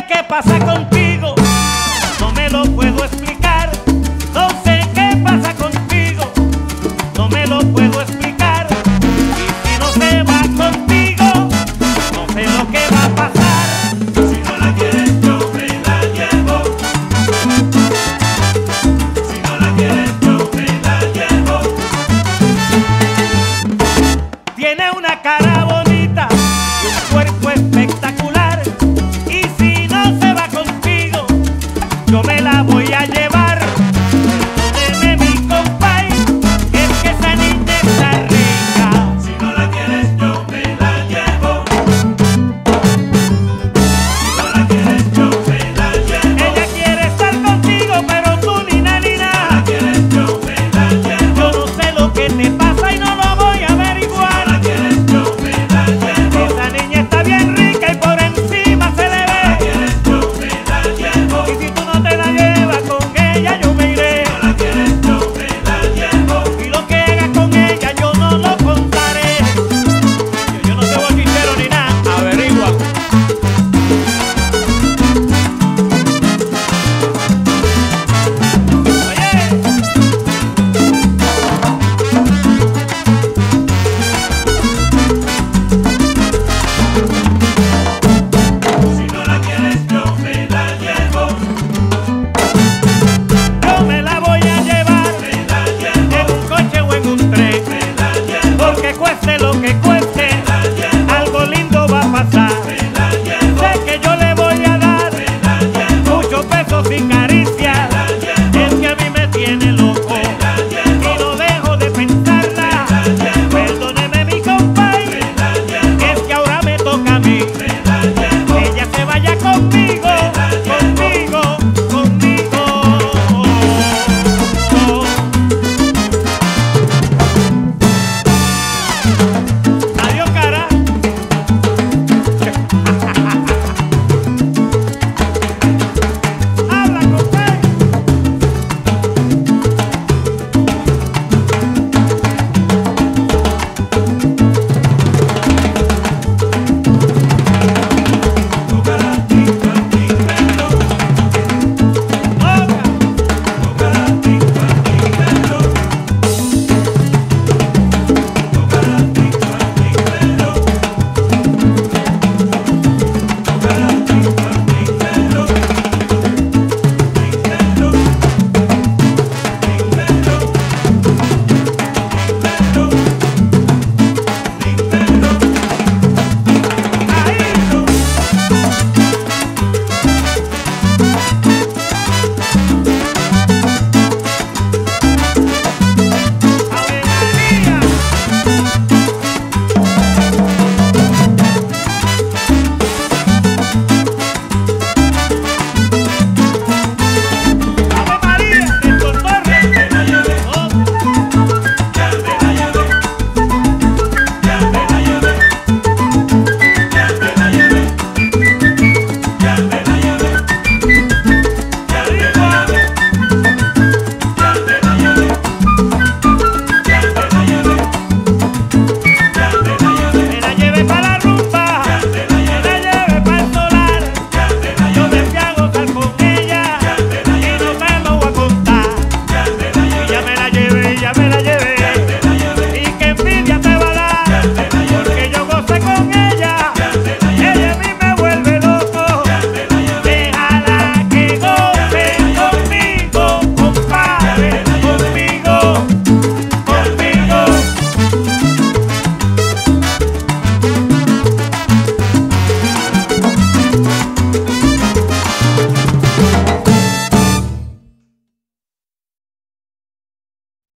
qué pasa contigo, no me lo puedo explicar. No sé qué pasa contigo, no me lo puedo explicar. Y si no se va contigo, no sé lo que va a pasar. Si no la quieres yo me la llevo. Si no la quieres yo me la llevo. Tiene una cara bonita y un cuerpo espectacular.